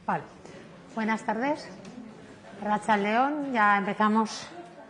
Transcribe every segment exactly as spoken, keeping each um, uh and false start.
Vale. Buenas tardes. Rachel León, ya empezamos.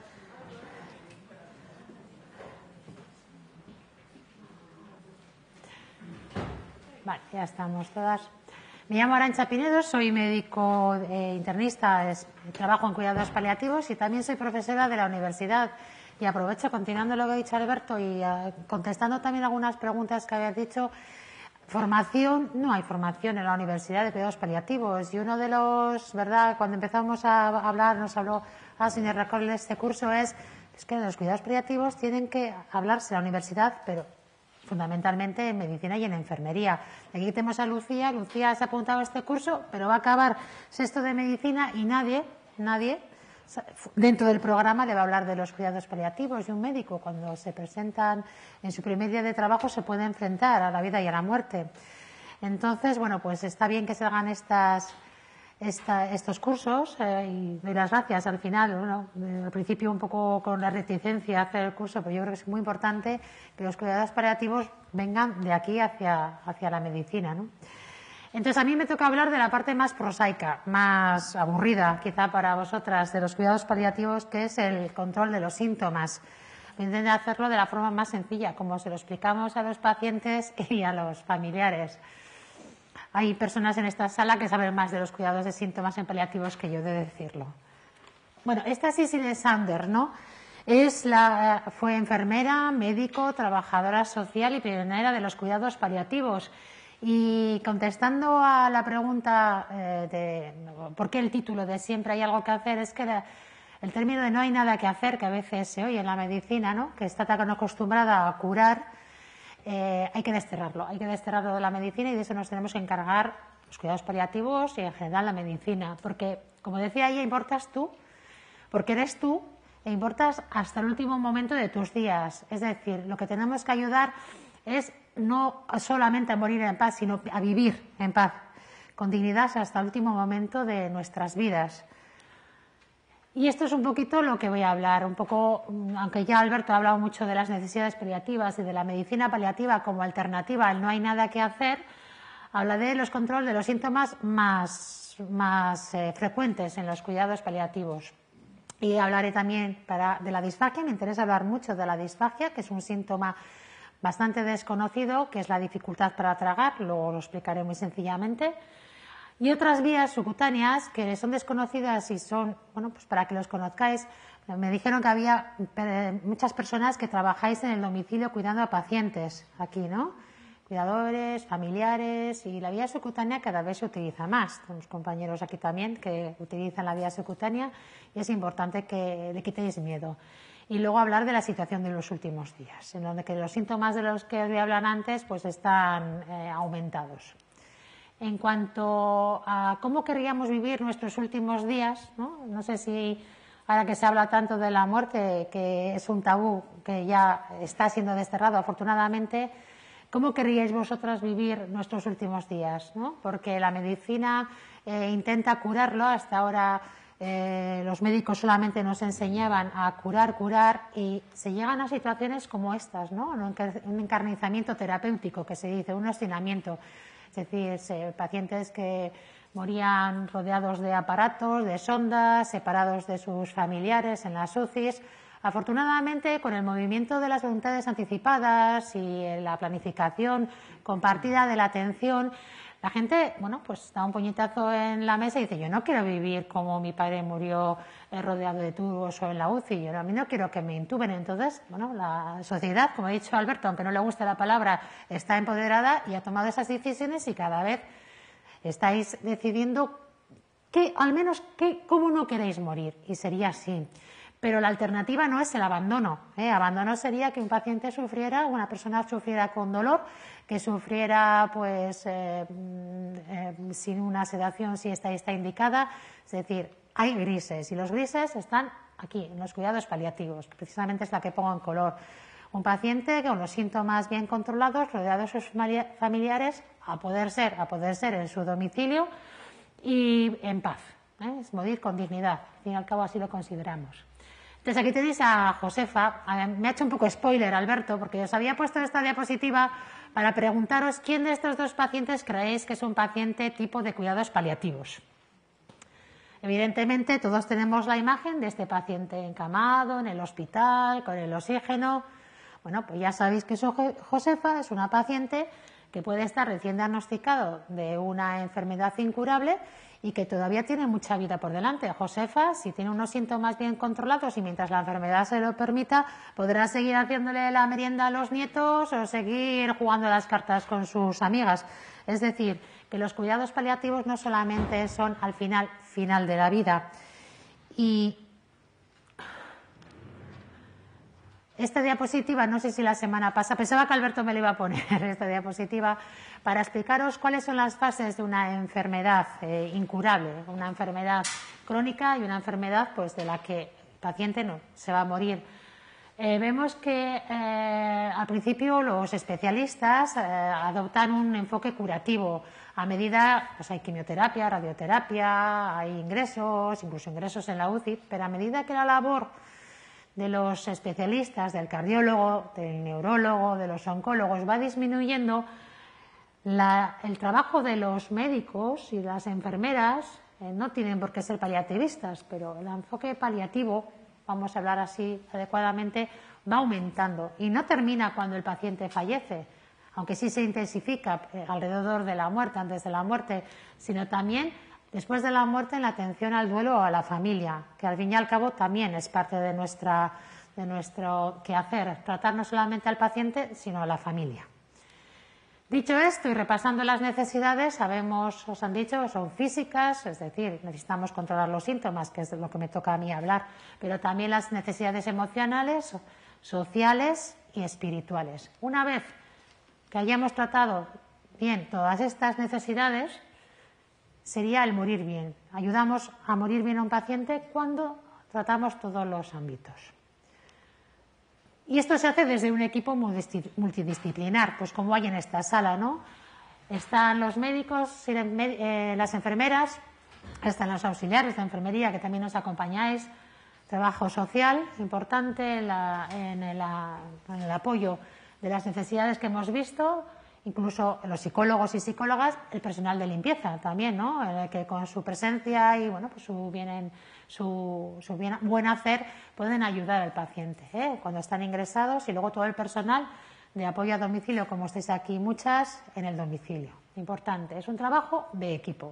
Vale, ya estamos todas. Me llamo Arantxa Pinedo, soy médico eh, internista, es, trabajo en cuidados paliativos y también soy profesora de la universidad. Y aprovecho, continuando lo que ha dicho Alberto y uh, contestando también algunas preguntas que habías dicho. Formación, no hay formación en la Universidad de Cuidados Paliativos y uno de los, ¿verdad?, cuando empezamos a hablar, nos habló al señor Recol de este curso, es, es que los cuidados paliativos tienen que hablarse en la universidad, pero fundamentalmente en medicina y en enfermería. Aquí tenemos a Lucía, Lucía se ha apuntado a este curso, pero va a acabar sexto de medicina y nadie, nadie, dentro del programa le va a hablar de los cuidados paliativos y un médico cuando se presentan en su primer día de trabajo se puede enfrentar a la vida y a la muerte. Entonces, bueno, pues está bien que se hagan estas, esta, estos cursos eh, y doy las gracias al final, bueno, al principio un poco con la reticencia a hacer el curso, pero yo creo que es muy importante que los cuidados paliativos vengan de aquí hacia, hacia la medicina, ¿no? Entonces, a mí me toca hablar de la parte más prosaica, más aburrida, quizá para vosotras, de los cuidados paliativos, que es el control de los síntomas. Voy a intentar hacerlo de la forma más sencilla, como se lo explicamos a los pacientes y a los familiares. Hay personas en esta sala que saben más de los cuidados de síntomas en paliativos que yo, de decirlo. Bueno, esta es Cecily Saunders, ¿no? Es la, fue enfermera, médico, trabajadora social y pionera de los cuidados paliativos. Y contestando a la pregunta eh, de por qué el título de siempre hay algo que hacer, es que la, el término de no hay nada que hacer, que a veces se oye en la medicina, ¿no?, que está tan acostumbrada a curar, eh, hay que desterrarlo, hay que desterrarlo de la medicina y de eso nos tenemos que encargar los cuidados paliativos y en general la medicina, porque, como decía ella, importas tú, porque eres tú e importas hasta el último momento de tus días. Es decir, lo que tenemos que ayudar es no solamente a morir en paz, sino a vivir en paz, con dignidad hasta el último momento de nuestras vidas. Y esto es un poquito lo que voy a hablar, un poco, aunque ya Alberto ha hablado mucho de las necesidades paliativas y de la medicina paliativa como alternativa al no hay nada que hacer, habla de los controles de los síntomas más, más eh, frecuentes en los cuidados paliativos. Y hablaré también para, de la disfagia, me interesa hablar mucho de la disfagia, que es un síntoma bastante desconocido, que es la dificultad para tragar, luego lo explicaré muy sencillamente, y otras vías subcutáneas que son desconocidas y son, bueno, pues para que los conozcáis, me dijeron que había muchas personas que trabajáis en el domicilio cuidando a pacientes aquí, ¿no? Cuidadores, familiares, y la vía subcutánea cada vez se utiliza más. Tenemos compañeros aquí también que utilizan la vía subcutánea y es importante que le quitéis miedo. Y luego hablar de la situación de los últimos días, en donde que los síntomas de los que os voy a hablar antes pues están eh, aumentados. En cuanto a cómo querríamos vivir nuestros últimos días, ¿no? No sé si ahora que se habla tanto de la muerte, que es un tabú que ya está siendo desterrado afortunadamente, ¿cómo querríais vosotras vivir nuestros últimos días, ¿no? Porque la medicina eh, intenta curarlo, hasta ahora Eh, los médicos solamente nos enseñaban a curar, curar y se llegan a situaciones como estas, ¿no? Un encarnizamiento terapéutico que se dice, un hacinamiento, es decir, se, pacientes que morían rodeados de aparatos, de sondas, separados de sus familiares en las U C Is. Afortunadamente, con el movimiento de las voluntades anticipadas y la planificación compartida de la atención, la gente, bueno, pues da un puñetazo en la mesa y dice, yo no quiero vivir como mi padre murió eh, rodeado de tubos o en la U C I, yo no, a mí no quiero que me intuben. Entonces, bueno, la sociedad, como ha dicho Alberto, aunque no le guste la palabra, está empoderada y ha tomado esas decisiones y cada vez estáis decidiendo que, al menos, que, cómo no queréis morir, y sería así. Pero la alternativa no es el abandono, ¿eh? Abandono sería que un paciente sufriera, una persona sufriera con dolor, que sufriera pues eh, eh, sin una sedación si esta está indicada. Es decir, hay grises y los grises están aquí, en los cuidados paliativos, que precisamente es la que pongo en color. Un paciente con los síntomas bien controlados, rodeado de sus familiares, a poder ser, a poder ser en su domicilio y en paz, ¿eh? Es morir con dignidad, al fin y al cabo así lo consideramos. Entonces aquí tenéis a Josefa. Me ha hecho un poco spoiler Alberto, porque os había puesto esta diapositiva para preguntaros quién de estos dos pacientes creéis que es un paciente tipo de cuidados paliativos. Evidentemente, todos tenemos la imagen de este paciente encamado en el hospital, con el oxígeno. Bueno, pues ya sabéis que Josefa es una paciente que puede estar recién diagnosticado de una enfermedad incurable y que todavía tiene mucha vida por delante. Josefa, si tiene unos síntomas bien controlados y mientras la enfermedad se lo permita, podrá seguir haciéndole la merienda a los nietos o seguir jugando las cartas con sus amigas. Es decir, que los cuidados paliativos no solamente son al final, final de la vida. Y esta diapositiva, no sé si la semana pasada, pensaba que Alberto me la iba a poner, esta diapositiva, para explicaros cuáles son las fases de una enfermedad eh, incurable, una enfermedad crónica y una enfermedad pues, de la que el paciente no se va a morir. Eh, vemos que eh, al principio los especialistas eh, adoptan un enfoque curativo. A medida, pues hay quimioterapia, radioterapia, hay ingresos, incluso ingresos en la U C I, pero a medida que la labor de los especialistas, del cardiólogo, del neurólogo, de los oncólogos va disminuyendo, la, el trabajo de los médicos y las enfermeras eh, no tienen por qué ser paliativistas, pero el enfoque paliativo, vamos a hablar así adecuadamente, va aumentando y no termina cuando el paciente fallece, aunque sí se intensifica eh, alrededor de la muerte, antes de la muerte, sino también después de la muerte en la atención al duelo o a la familia, que al fin y al cabo también es parte de, nuestra, de nuestro quehacer, tratar no solamente al paciente, sino a la familia. Dicho esto y repasando las necesidades, sabemos, os han dicho, son físicas, es decir, necesitamos controlar los síntomas, que es de lo que me toca a mí hablar, pero también las necesidades emocionales, sociales y espirituales. Una vez que hayamos tratado bien todas estas necesidades, sería el morir bien. Ayudamos a morir bien a un paciente cuando tratamos todos los ámbitos. Y esto se hace desde un equipo multidisciplinar, pues como hay en esta sala, ¿no? Están los médicos, las enfermeras, están los auxiliares de enfermería que también nos acompañáis, trabajo social importante en, la, en, el, en el apoyo de las necesidades que hemos visto, incluso los psicólogos y psicólogas, el personal de limpieza también, ¿no? Eh, que con su presencia y bueno, pues su, bien, su, su bien, buen hacer pueden ayudar al paciente ¿eh? Cuando están ingresados, y luego todo el personal de apoyo a domicilio, como estáis aquí muchas, en el domicilio. Importante, es un trabajo de equipo.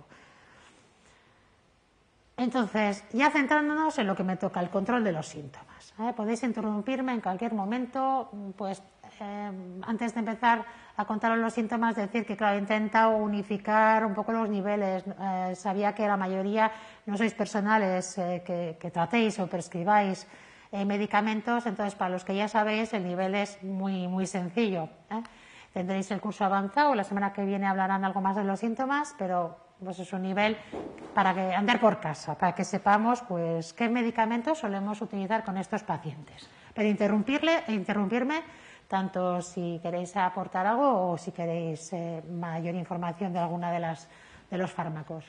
Entonces, ya centrándonos en lo que me toca, el control de los síntomas. ¿eh? Podéis interrumpirme en cualquier momento, pues eh, antes de empezar a contaros los síntomas, decir que, claro, he intentado unificar un poco los niveles. Eh, sabía que la mayoría no sois personales eh, que, que tratéis o prescribáis eh, medicamentos, entonces para los que ya sabéis el nivel es muy, muy sencillo. ¿eh? Tendréis el curso avanzado, la semana que viene hablarán algo más de los síntomas, pero pues es un nivel para que andar por casa, para que sepamos pues qué medicamentos solemos utilizar con estos pacientes. Pero interrumpirle, interrumpirme tanto si queréis aportar algo o si queréis eh, mayor información de alguna de las de los fármacos.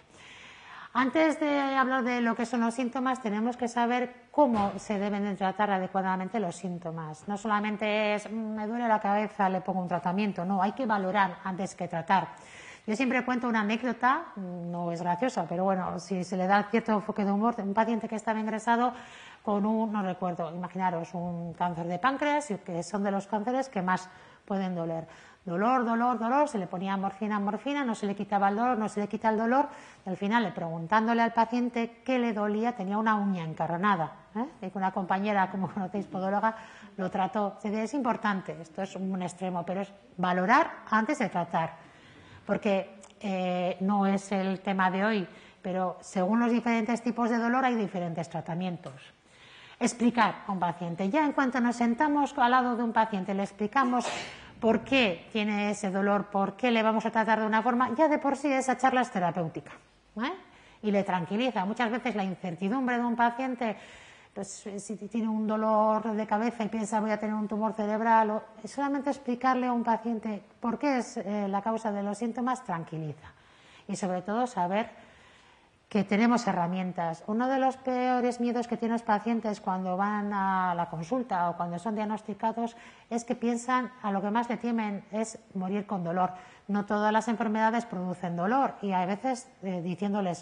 Antes de hablar de lo que son los síntomas, tenemos que saber cómo se deben de tratar adecuadamente los síntomas. No solamente es, me duele la cabeza, le pongo un tratamiento, no, hay que valorar antes que tratar. Yo siempre cuento una anécdota, no es graciosa, pero bueno, si se le da cierto enfoque de humor, un paciente que estaba ingresado con un, no recuerdo, imaginaros, un cáncer de páncreas, que son de los cánceres que más pueden doler. Dolor, dolor, dolor, se le ponía morfina, morfina, no se le quitaba el dolor, no se le quita el dolor, y al final, preguntándole al paciente qué le dolía, tenía una uña encarnada. ¿eh? Y que una compañera, como conocéis, podóloga, lo trató. Es importante, esto es un extremo, pero es valorar antes de tratar, porque eh, no es el tema de hoy, pero según los diferentes tipos de dolor hay diferentes tratamientos. Explicar a un paciente. Ya en cuanto nos sentamos al lado de un paciente, le explicamos por qué tiene ese dolor, por qué le vamos a tratar de una forma, ya de por sí esa charla es terapéutica. ¿eh? Y le tranquiliza. Muchas veces la incertidumbre de un paciente, pues si tiene un dolor de cabeza y piensa voy a tener un tumor cerebral, o solamente explicarle a un paciente por qué es eh, la causa de los síntomas, tranquiliza. Y sobre todo saber que tenemos herramientas. Uno de los peores miedos que tienen los pacientes cuando van a la consulta o cuando son diagnosticados es que piensan, a lo que más le temen es morir con dolor. No todas las enfermedades producen dolor y a veces eh, diciéndoles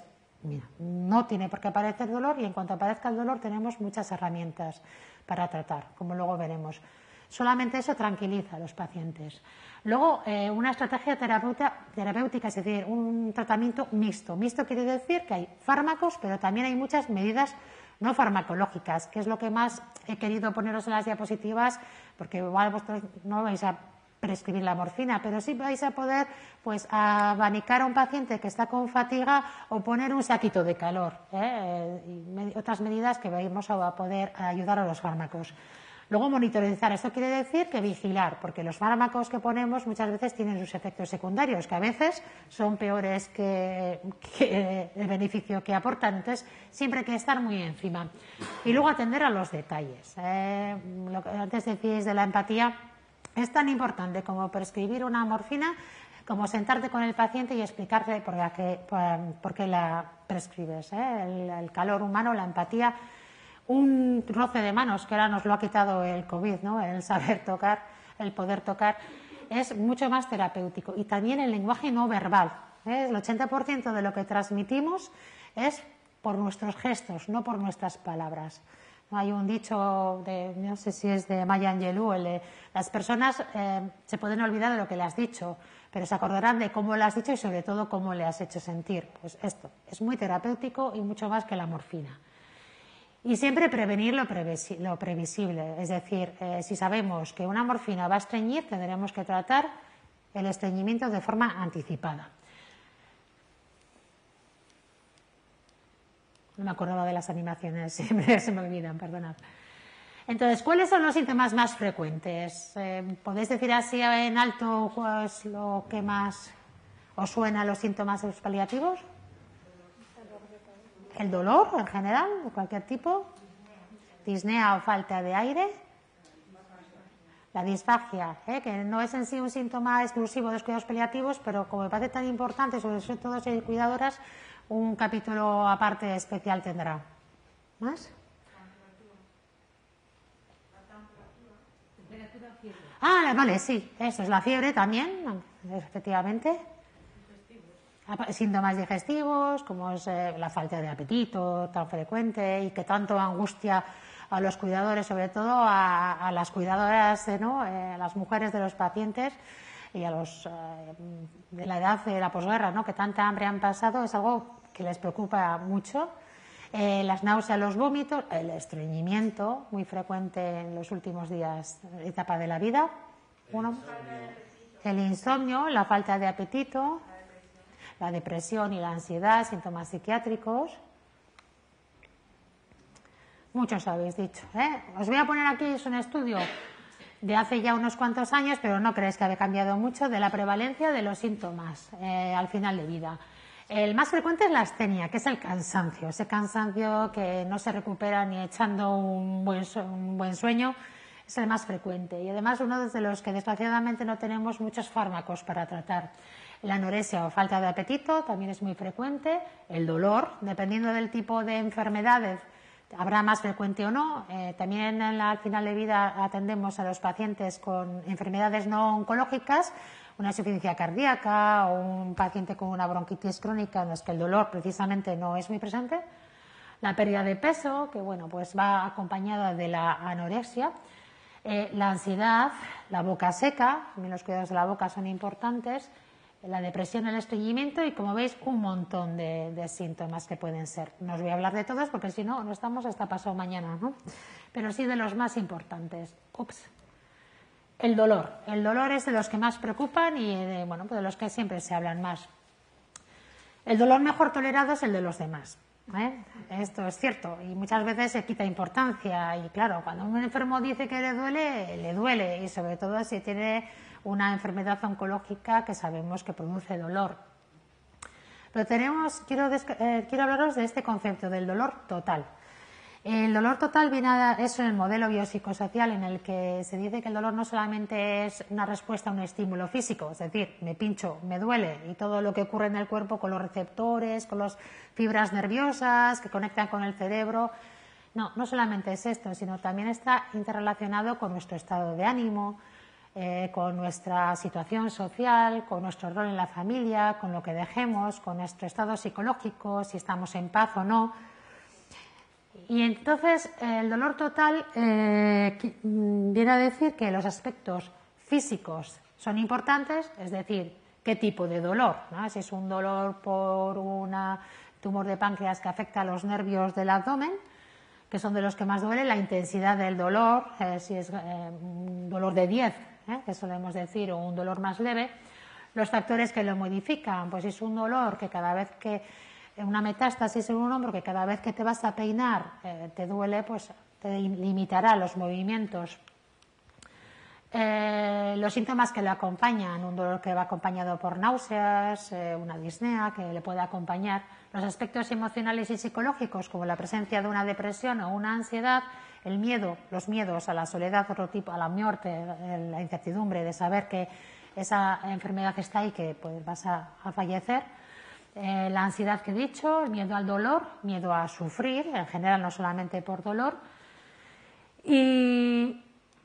mira, no tiene por qué aparecer dolor y en cuanto aparezca el dolor tenemos muchas herramientas para tratar, como luego veremos. Solamente eso tranquiliza a los pacientes. Luego, eh, una estrategia terapéutica, es decir, un tratamiento mixto. Mixto quiere decir que hay fármacos, pero también hay muchas medidas no farmacológicas, que es lo que más he querido poneros en las diapositivas, porque igual vosotros no vais a prescribir la morfina, pero sí vais a poder pues abanicar a un paciente que está con fatiga o poner un saquito de calor, ¿eh? y med- otras medidas que vamos a poder ayudar a los fármacos. Luego, monitorizar. Esto quiere decir que vigilar, porque los fármacos que ponemos muchas veces tienen sus efectos secundarios, que a veces son peores que, que el beneficio que aportan. Entonces, siempre hay que estar muy encima. Y luego, atender a los detalles. Eh, lo que antes decíais de la empatía, es tan importante como prescribir una morfina, como sentarte con el paciente y explicarle por qué, por qué la prescribes. ¿eh? El, el calor humano, la empatía. Un roce de manos, que ahora nos lo ha quitado el COVID, ¿no? El saber tocar, el poder tocar, es mucho más terapéutico. Y también el lenguaje no verbal. ¿eh? El ochenta por ciento de lo que transmitimos es por nuestros gestos, no por nuestras palabras. Hay un dicho, de, no sé si es de Maya Angelou, el de, las personas eh, se pueden olvidar de lo que le has dicho, pero se acordarán de cómo le has dicho y sobre todo cómo le has hecho sentir. Pues esto es muy terapéutico y mucho más que la morfina. Y siempre prevenir lo, previsi lo previsible, es decir, eh, si sabemos que una morfina va a estreñir, tendremos que tratar el estreñimiento de forma anticipada. No me acordaba de las animaciones, siempre se me olvidan, perdonad. Entonces, ¿cuáles son los síntomas más frecuentes? Eh, ¿Podéis decir así en alto cuál es lo que más os suena a los síntomas de los paliativos? El dolor en general, de cualquier tipo, disnea o falta de aire, la disfagia, ¿eh? que no es en sí un síntoma exclusivo de los cuidados paliativos, pero como me parece tan importante, sobre todo si hay cuidadoras, un capítulo aparte especial tendrá. ¿Más? Ah, vale, sí, eso es la fiebre también, efectivamente. Síntomas digestivos, como es eh, la falta de apetito tan frecuente y que tanto angustia a los cuidadores, sobre todo a, a las cuidadoras, eh, ¿no? eh, a las mujeres de los pacientes y a los eh, de la edad de la posguerra, ¿no? que tanta hambre han pasado, es algo que les preocupa mucho. Eh, las náuseas, los vómitos, el estreñimiento, muy frecuente en los últimos días, etapa de la vida. Uno, el insomnio, la falta de apetito, la depresión y la ansiedad, síntomas psiquiátricos. Muchos habéis dicho. ¿eh? Os voy a poner aquí, es un estudio de hace ya unos cuantos años, pero no creéis que haya cambiado mucho, de la prevalencia de los síntomas eh, al final de vida. El más frecuente es la astenia, que es el cansancio, ese cansancio que no se recupera ni echando un buen, un buen sueño, es el más frecuente. Y además uno de los que desgraciadamente no tenemos muchos fármacos para tratar. La anorexia o falta de apetito también es muy frecuente. El dolor, dependiendo del tipo de enfermedades, habrá más frecuente o no. Eh, también en la, al final de vida atendemos a los pacientes con enfermedades no oncológicas, una insuficiencia cardíaca o un paciente con una bronquitis crónica en los que el dolor precisamente no es muy presente. La pérdida de peso, que bueno, pues va acompañada de la anorexia. Eh, la ansiedad, la boca seca, también los cuidados de la boca son importantes. La depresión, el estreñimiento y, como veis, un montón de, de síntomas que pueden ser. No os voy a hablar de todos porque si no, no estamos hasta pasado mañana, ¿no? Pero sí de los más importantes. Ups. El dolor. El dolor es de los que más preocupan y de, bueno, pues de los que siempre se hablan más. El dolor mejor tolerado es el de los demás. ¿eh? Esto es cierto y muchas veces se quita importancia y claro, cuando un enfermo dice que le duele, le duele y sobre todo si tiene una enfermedad oncológica que sabemos que produce dolor. Pero tenemos, quiero, eh, quiero hablaros de este concepto del dolor total. El dolor total viene a eso en el modelo biopsicosocial en el que se dice que el dolor no solamente es una respuesta a un estímulo físico, es decir, me pincho, me duele y todo lo que ocurre en el cuerpo con los receptores, con las fibras nerviosas que conectan con el cerebro. No, no solamente es esto, sino también está interrelacionado con nuestro estado de ánimo, eh, con nuestra situación social, con nuestro rol en la familia, con lo que dejemos, con nuestro estado psicológico, si estamos en paz o no. Y entonces el dolor total eh, viene a decir que los aspectos físicos son importantes, es decir, qué tipo de dolor, ¿no? Si es un dolor por un tumor de páncreas que afecta a los nervios del abdomen, que son de los que más duele, la intensidad del dolor, eh, si es eh, un dolor de diez, eh, que solemos decir, o un dolor más leve, los factores que lo modifican, pues si es un dolor que cada vez que, una metástasis en un hombro, que cada vez que te vas a peinar eh, te duele, pues te limitará los movimientos. Eh, los síntomas que le acompañan, un dolor que va acompañado por náuseas, eh, una disnea que le puede acompañar, los aspectos emocionales y psicológicos como la presencia de una depresión o una ansiedad, el miedo, los miedos a la soledad, otro tipo, a la muerte, la incertidumbre de saber que esa enfermedad está ahí, que pues, vas a, a fallecer, eh, la ansiedad que he dicho, el miedo al dolor, miedo a sufrir, en general no solamente por dolor, y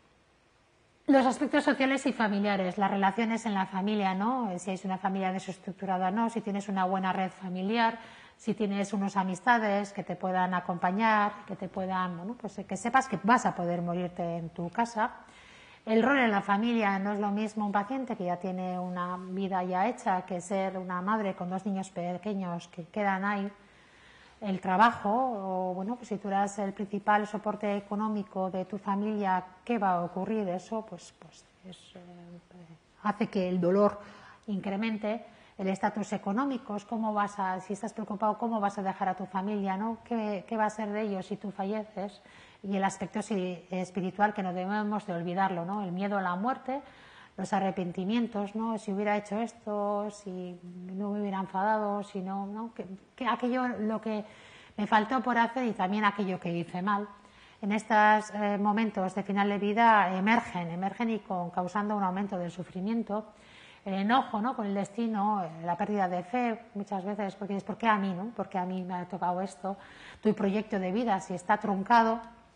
los aspectos sociales y familiares, las relaciones en la familia, ¿no? Si es una familia desestructurada o no, si tienes una buena red familiar, si tienes unas amistades que te puedan acompañar, que te puedan, bueno, pues que sepas que vas a poder morirte en tu casa. El rol en la familia no es lo mismo un paciente que ya tiene una vida ya hecha que ser una madre con dos niños pequeños que quedan ahí. El trabajo, o bueno, pues si tú eres el principal soporte económico de tu familia, ¿qué va a ocurrir? Eso pues, pues es, eh, hace que el dolor incremente. El estatus económico, cómo vas a, si estás preocupado, cómo vas a dejar a tu familia, ¿no? ¿Qué, qué va a ser de ellos si tú falleces? Y el aspecto espiritual, que no debemos de olvidarlo, ¿no? El miedo a la muerte, los arrepentimientos, ¿no? Si hubiera hecho esto, si no me hubiera enfadado, si no, ¿no? Que, que aquello, lo que me faltó por hacer y también aquello que hice mal. En estos eh, momentos de final de vida emergen, emergen y con, causando un aumento del sufrimiento. El enojo, ¿no? Con el destino, la pérdida de fe, muchas veces, porque es ¿por qué a mí, no? ¿Por qué a mí me ha tocado esto? Tu proyecto de vida, si está truncado.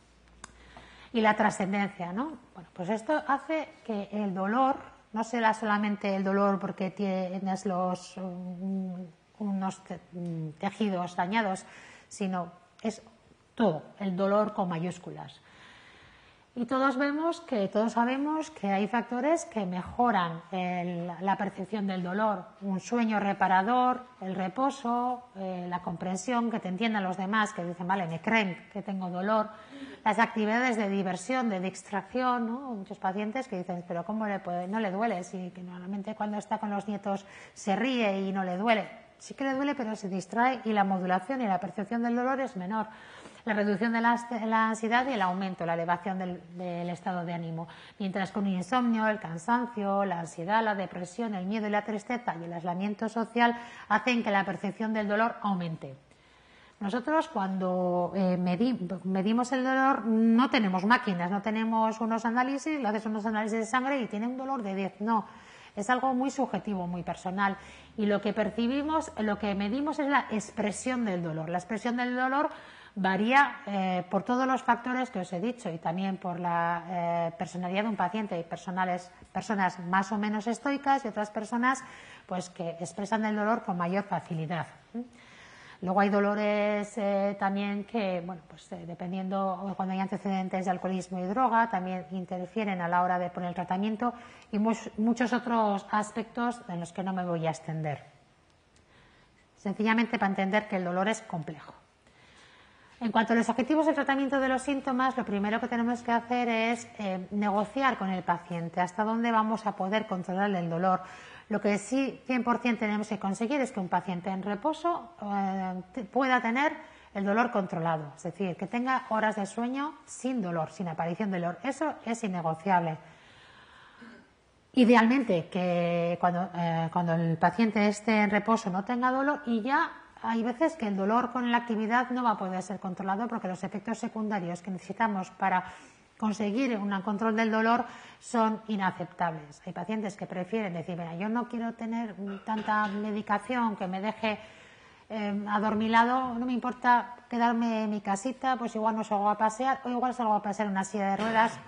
Y la trascendencia, ¿no? Bueno, pues esto hace que el dolor no será solamente el dolor porque tienes los um, unos te, um, tejidos dañados, sino es todo, el dolor con mayúsculas. Y todos vemos que, todos sabemos que hay factores que mejoran el, la percepción del dolor. Un sueño reparador, el reposo, eh, la comprensión, que te entiendan los demás, que dicen, vale, me creen que tengo dolor. Las actividades de diversión, de distracción, ¿no? Muchos pacientes que dicen, pero ¿cómo le puede? No le duele? Si que normalmente cuando está con los nietos se ríe y no le duele. Sí que le duele, pero se distrae y la modulación y la percepción del dolor es menor. La reducción de la, la ansiedad y el aumento, la elevación del, del estado de ánimo. Mientras que un insomnio, el cansancio, la ansiedad, la depresión, el miedo y la tristeza y el aislamiento social hacen que la percepción del dolor aumente. Nosotros cuando eh, medi medimos el dolor no tenemos máquinas, no tenemos unos análisis, le haces unos análisis de sangre y tiene un dolor de diez, no. Es algo muy subjetivo, muy personal. Y lo que percibimos, lo que medimos es la expresión del dolor. La expresión del dolor varía eh, por todos los factores que os he dicho y también por la eh, personalidad de un paciente. Hay personales, personas más o menos estoicas y otras personas pues, que expresan el dolor con mayor facilidad. Luego hay dolores eh, también que, bueno, pues eh, dependiendo, cuando hay antecedentes de alcoholismo y droga, también interfieren a la hora de poner el tratamiento y much, muchos otros aspectos en los que no me voy a extender. Sencillamente para entender que el dolor es complejo. En cuanto a los objetivos del tratamiento de los síntomas, lo primero que tenemos que hacer es eh, negociar con el paciente hasta dónde vamos a poder controlar el dolor. Lo que sí cien por cien tenemos que conseguir es que un paciente en reposo eh, pueda tener el dolor controlado, es decir, que tenga horas de sueño sin dolor, sin aparición de dolor. Eso es innegociable. Idealmente que cuando, eh, cuando el paciente esté en reposo no tenga dolor y ya hay veces que el dolor con la actividad no va a poder ser controlado porque los efectos secundarios que necesitamos para conseguir un control del dolor son inaceptables. Hay pacientes que prefieren decir, mira, yo no quiero tener tanta medicación que me deje eh, adormilado, no me importa quedarme en mi casita, pues igual no salgo a pasear o igual salgo a pasear en una silla de ruedas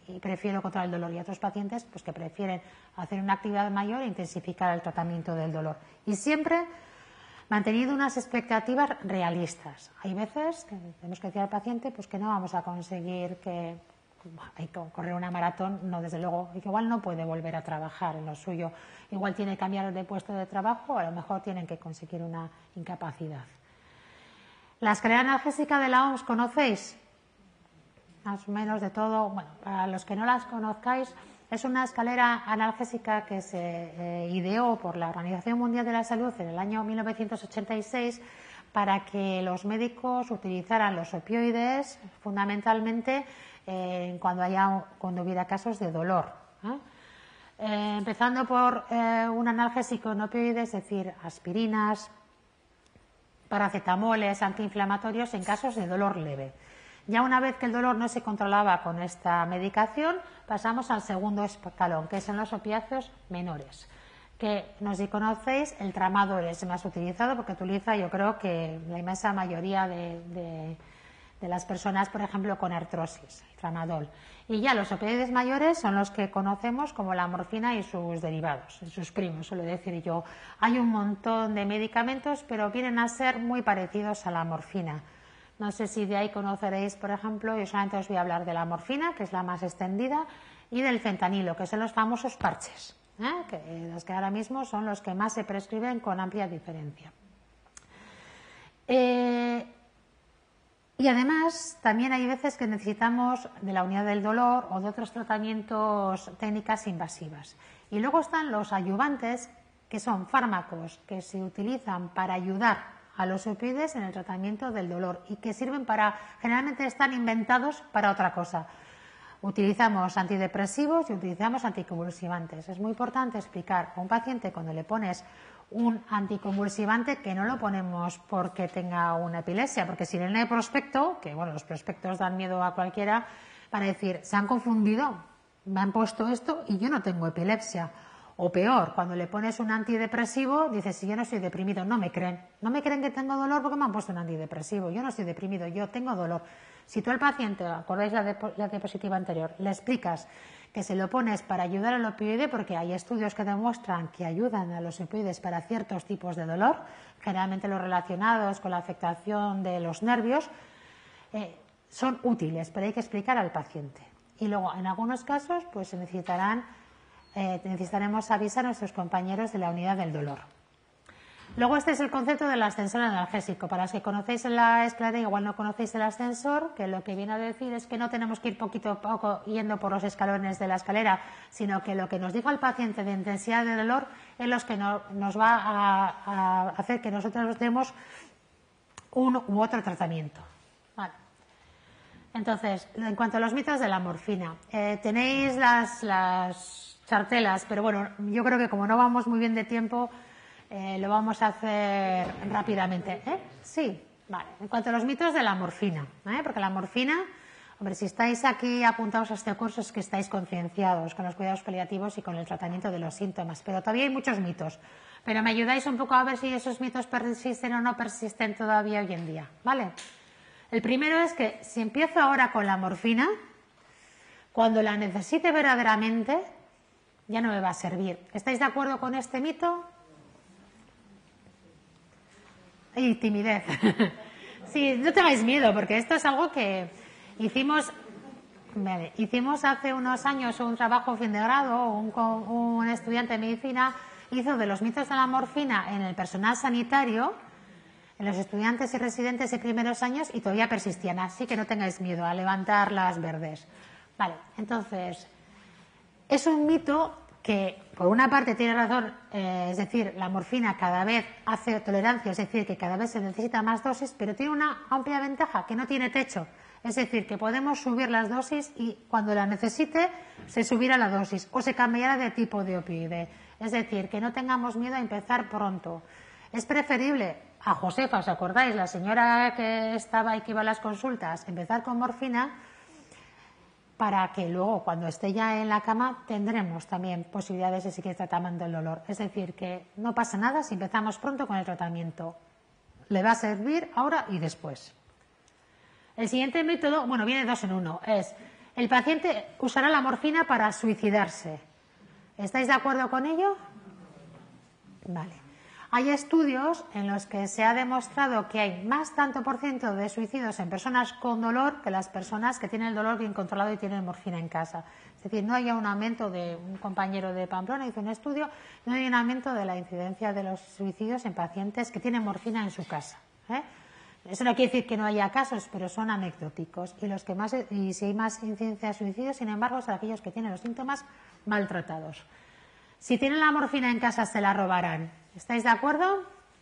y prefiero controlar el dolor, y otros pacientes pues, que prefieren hacer una actividad mayor e intensificar el tratamiento del dolor. Y siempre manteniendo unas expectativas realistas. Hay veces que tenemos que decir al paciente pues, que no vamos a conseguir que hay que correr una maratón, no, desde luego, y que igual no puede volver a trabajar en lo suyo, igual tiene que cambiar de puesto de trabajo, a lo mejor tienen que conseguir una incapacidad. La escalera analgésica de la O M S, ¿conocéis? Más o menos de todo. Bueno, para los que no las conozcáis, es una escalera analgésica que se eh, ideó por la Organización Mundial de la Salud en el año mil novecientos ochenta y seis para que los médicos utilizaran los opioides fundamentalmente eh, cuando, haya, cuando hubiera casos de dolor. ¿eh? Eh, empezando por eh, un analgésico no opioide, es decir, aspirinas, paracetamoles, antiinflamatorios en casos de dolor leve. Ya una vez que el dolor no se controlaba con esta medicación, pasamos al segundo escalón, que son los opiáceos menores. Que no sé si conocéis, el tramadol es más utilizado porque utiliza, yo creo que la inmensa mayoría de, de, de las personas, por ejemplo, con artrosis, el tramadol. Y ya los opioides mayores son los que conocemos como la morfina y sus derivados, sus primos, suelo decir yo. Hay un montón de medicamentos, pero vienen a ser muy parecidos a la morfina. No sé si de ahí conoceréis, por ejemplo, yo solamente os voy a hablar de la morfina, que es la más extendida, y del fentanilo, que son los famosos parches, ¿eh? que, los que ahora mismo son los que más se prescriben con amplia diferencia. Eh, y además, también hay veces que necesitamos de la unidad del dolor o de otros tratamientos, técnicas invasivas. Y luego están los ayudantes, que son fármacos que se utilizan para ayudar a los opioides en el tratamiento del dolor y que sirven para, generalmente están inventados para otra cosa. Utilizamos antidepresivos y utilizamos anticonvulsivantes. Es muy importante explicar a un paciente cuando le pones un anticonvulsivante que no lo ponemos porque tenga una epilepsia, porque si en el prospecto, que bueno, los prospectos dan miedo a cualquiera, van a decir, se han confundido, me han puesto esto y yo no tengo epilepsia. O peor, cuando le pones un antidepresivo, dices, si yo no estoy deprimido, no me creen. No me creen que tengo dolor porque me han puesto un antidepresivo. Yo no estoy deprimido, yo tengo dolor. Si tú al paciente, acordáis la, la diapositiva anterior, le explicas que se lo pones para ayudar al opioide, porque hay estudios que demuestran que ayudan a los opioides para ciertos tipos de dolor, generalmente los relacionados con la afectación de los nervios, eh, son útiles, pero hay que explicar al paciente. Y luego, en algunos casos, pues se necesitarán Eh, necesitaremos avisar a nuestros compañeros de la unidad del dolor. Luego este es el concepto del ascensor analgésico. Para los que conocéis la escalera, igual no conocéis el ascensor, que lo que viene a decir es que no tenemos que ir poquito a poco yendo por los escalones de la escalera, sino que lo que nos diga el paciente de intensidad de dolor es lo que no, nos va a, a hacer que nosotros demos un u otro tratamiento. Vale. Entonces, en cuanto a los mitos de la morfina, eh, tenéis las... las chartelas, pero bueno, yo creo que como no vamos muy bien de tiempo, eh, lo vamos a hacer rápidamente. ¿Eh? Sí, vale. En cuanto a los mitos de la morfina, ¿eh? porque la morfina, hombre, si estáis aquí apuntados a este curso es que estáis concienciados con los cuidados paliativos y con el tratamiento de los síntomas, pero todavía hay muchos mitos. Pero me ayudáis un poco a ver si esos mitos persisten o no persisten todavía hoy en día, ¿vale? El primero es que si empiezo ahora con la morfina, cuando la necesite verdaderamente, ya no me va a servir. ¿Estáis de acuerdo con este mito? Y timidez. Sí, no tengáis miedo, porque esto es algo que hicimos, vale, hicimos hace unos años un trabajo fin de grado, un, un estudiante de medicina hizo de los mitos de la morfina en el personal sanitario, en los estudiantes y residentes de primeros años, y todavía persistían. Así que no tengáis miedo a levantar las verdes. Vale, entonces... Es un mito que, por una parte, tiene razón, eh, es decir, la morfina cada vez hace tolerancia, es decir, que cada vez se necesita más dosis, pero tiene una amplia ventaja, que no tiene techo. Es decir, que podemos subir las dosis y cuando la necesite se subirá la dosis o se cambiará de tipo de opioide. Es decir, que no tengamos miedo a empezar pronto. Es preferible, a Josefa, ¿os acordáis? La señora que estaba y que iba a las consultas, empezar con morfina, para que luego, cuando esté ya en la cama, tendremos también posibilidades de seguir tratando el dolor. Es decir, que no pasa nada si empezamos pronto con el tratamiento. Le va a servir ahora y después. El siguiente método, bueno, viene dos en uno, es El paciente usará la morfina para suicidarse. ¿Estáis de acuerdo con ello? Vale. Hay estudios en los que se ha demostrado que hay más tanto por ciento de suicidios en personas con dolor que las personas que tienen el dolor bien controlado y tienen morfina en casa. Es decir, no hay un aumento de un compañero de Pamplona hizo un estudio, no hay un aumento de la incidencia de los suicidios en pacientes que tienen morfina en su casa. ¿eh? Eso no quiere decir que no haya casos, pero son anecdóticos. Y los que más y si hay más incidencia de suicidios, sin embargo, son aquellos que tienen los síntomas maltratados. Si tienen la morfina en casa, se la robarán. ¿Estáis de acuerdo?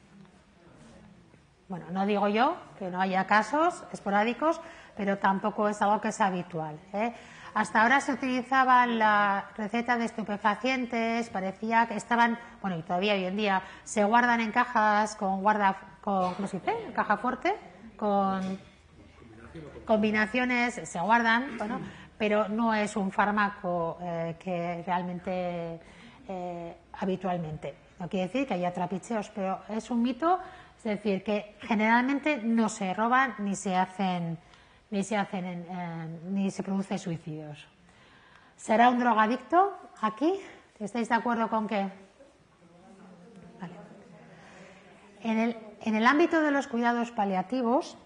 Bueno, no digo yo que no haya casos esporádicos, pero tampoco es algo que sea habitual. ¿eh? Hasta ahora se utilizaba la receta de estupefacientes, parecía que estaban, bueno, y todavía hoy en día se guardan en cajas con guarda, con, ¿cómo se dice? Caja fuerte, con combinaciones, se guardan, bueno, pero no es un fármaco eh, que realmente eh, habitualmente. No quiere decir que haya trapicheos, pero es un mito, es decir, que generalmente no se roban ni se hacen ni se hacen eh, ni se producen suicidios. ¿Será un drogadicto aquí? ¿Estáis de acuerdo con qué? Vale. En el, en el ámbito de los cuidados paliativos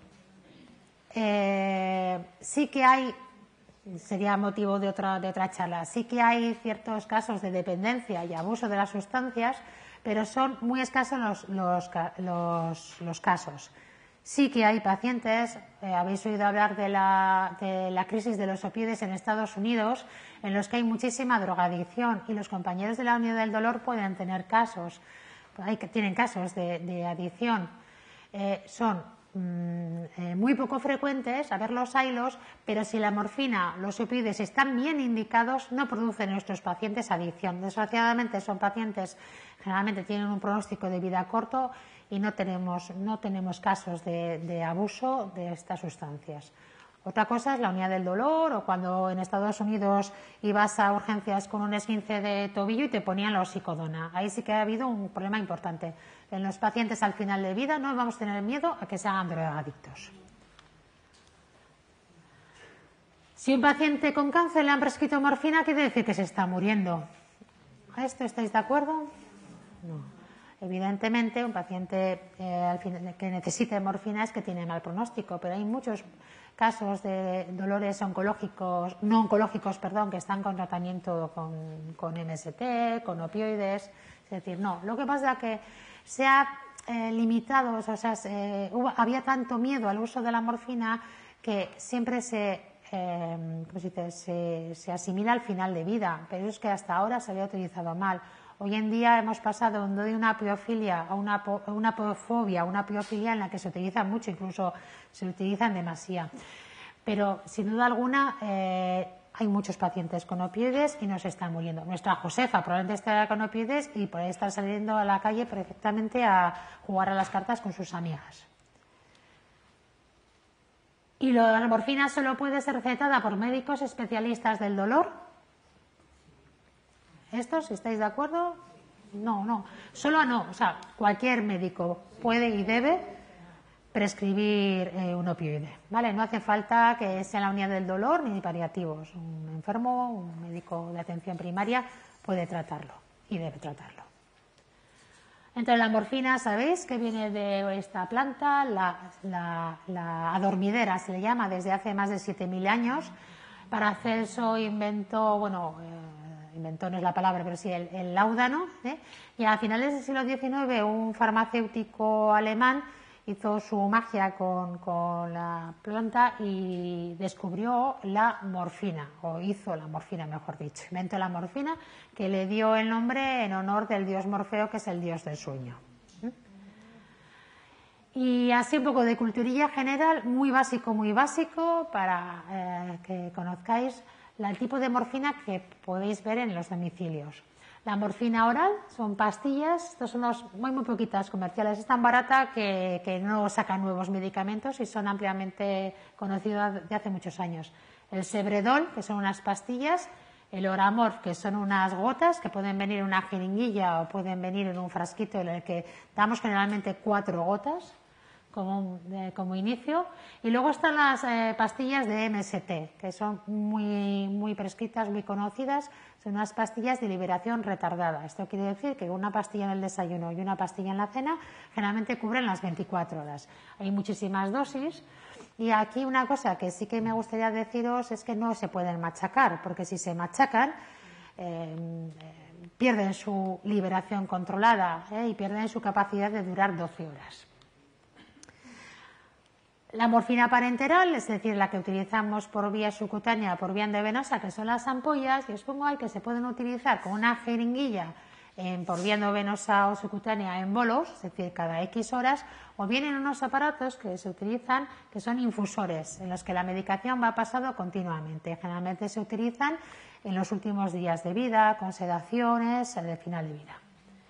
eh, sí que hay, sería motivo de otra, de otra charla, sí que hay ciertos casos de dependencia y abuso de las sustancias, pero son muy escasos los, los, los, los casos. Sí que hay pacientes, eh, habéis oído hablar de la, de la crisis de los opioides en Estados Unidos, en los que hay muchísima drogadicción y los compañeros de la unidad del dolor pueden tener casos, hay, tienen casos de, de adicción. Eh, son mm, eh, muy poco frecuentes, a ver los hilos, pero si la morfina, los opioides están bien indicados, no producen en nuestros pacientes adicción. Desgraciadamente son pacientes, generalmente tienen un pronóstico de vida corto y no tenemos, no tenemos casos de, de abuso de estas sustancias. Otra cosa es la unidad del dolor o cuando en Estados Unidos ibas a urgencias con un esguince de tobillo y te ponían la oxicodona. Ahí sí que ha habido un problema importante. En los pacientes al final de vida no vamos a tener miedo a que se hagan drogadictos. Si un paciente con cáncer le han prescrito morfina, quiere decir que se está muriendo. ¿A esto estáis de acuerdo? No. Evidentemente, un paciente eh, al fin, que necesite morfina es que tiene mal pronóstico, pero hay muchos casos de dolores oncológicos, no oncológicos, perdón, que están con tratamiento con, con M S T, con opioides. Es decir, no. Lo que pasa es que se ha eh, limitado, o sea, se, hubo, había tanto miedo al uso de la morfina que siempre se, eh, ¿cómo se dice? Se, se asimila al final de vida, pero es que hasta ahora se había utilizado mal. Hoy en día hemos pasado de una piofilia a una, una fobia, una piofilia en la que se utiliza mucho, incluso se utiliza en demasía. Pero, sin duda alguna, eh, hay muchos pacientes con opioides y nos están muriendo. Nuestra Josefa probablemente estará con opioides y puede estar saliendo a la calle perfectamente a jugar a las cartas con sus amigas. Y la morfina solo puede ser recetada por médicos especialistas del dolor. ¿Estos, estáis de acuerdo? No, no. Solo no. O sea, cualquier médico puede y debe prescribir eh, un opioide, ¿vale? No hace falta que sea la unidad del dolor ni paliativos. Un enfermo, un médico de atención primaria puede tratarlo y debe tratarlo. Entonces, la morfina, ¿sabéis que viene de esta planta? La, la, la adormidera se le llama desde hace más de siete mil años. Paracelso inventó, bueno... Eh, inventó no es la palabra, pero sí el, el láudano, ¿eh? Y a finales del siglo diecinueve un farmacéutico alemán hizo su magia con, con la planta y descubrió la morfina, o hizo la morfina, mejor dicho, inventó la morfina, que le dio el nombre en honor del dios Morfeo, que es el dios del sueño. ¿eh? Y así un poco de culturilla general, muy básico, muy básico, para eh, que conozcáis el tipo de morfina que podéis ver en los domicilios. La morfina oral son pastillas, estos son unos, muy, muy poquitas comerciales, es tan barata que, que no sacan nuevos medicamentos y son ampliamente conocidos de hace muchos años. El Sebredol, que son unas pastillas, el Oramorf, que son unas gotas que pueden venir en una jeringuilla o pueden venir en un frasquito en el que damos generalmente cuatro gotas. como, de, como inicio. Y luego están las eh, pastillas de M S T, que son muy, muy prescritas, muy conocidas. Son unas pastillas de liberación retardada. Esto quiere decir que una pastilla en el desayuno y una pastilla en la cena generalmente cubren las veinticuatro horas. Hay muchísimas dosis. Y aquí una cosa que sí que me gustaría deciros es que no se pueden machacar, porque si se machacan, eh, pierden su liberación controlada eh, y pierden su capacidad de durar doce horas. La morfina parenteral, es decir, la que utilizamos por vía subcutánea, por vía endovenosa, que son las ampollas, y os pongo ahí que se pueden utilizar con una jeringuilla en, por vía endovenosa o subcutánea en bolos, es decir, cada X horas, o bien en unos aparatos que se utilizan, que son infusores, en los que la medicación va pasando continuamente. Generalmente se utilizan en los últimos días de vida, con sedaciones, en el final de vida.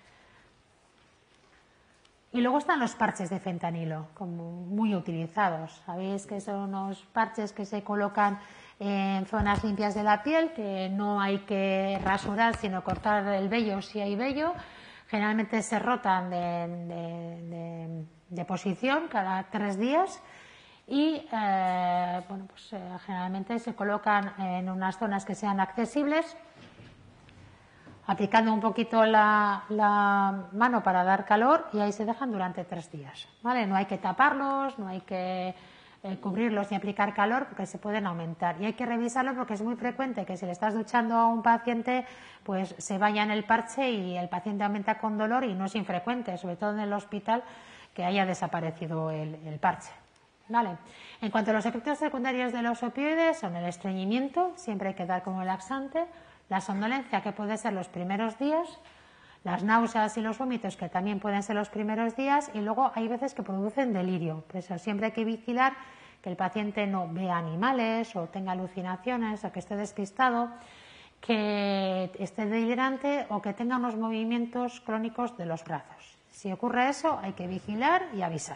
Y luego están los parches de fentanilo, como muy utilizados. Sabéis que son unos parches que se colocan en zonas limpias de la piel, que no hay que rasurar, sino cortar el vello si hay vello. Generalmente se rotan de, de, de, de posición cada tres días y eh, bueno, pues, eh, generalmente se colocan en unas zonas que sean accesibles, aplicando un poquito la, la mano para dar calor, y ahí se dejan durante tres días, ¿vale? No hay que taparlos, no hay que eh, cubrirlos ni aplicar calor porque se pueden aumentar. Y hay que revisarlo porque es muy frecuente que si le estás duchando a un paciente, pues se vaya en el parche y el paciente aumenta con dolor, y no es infrecuente, sobre todo en el hospital, que haya desaparecido el, el parche. ¿Vale? En cuanto a los efectos secundarios de los opioides, son el estreñimiento, siempre hay que dar como laxante, la somnolencia, que puede ser los primeros días, las náuseas y los vómitos, que también pueden ser los primeros días, y luego hay veces que producen delirio. Por eso siempre hay que vigilar que el paciente no vea animales o tenga alucinaciones o que esté despistado, que esté delirante o que tenga unos movimientos crónicos de los brazos. Si ocurre eso, hay que vigilar y avisar.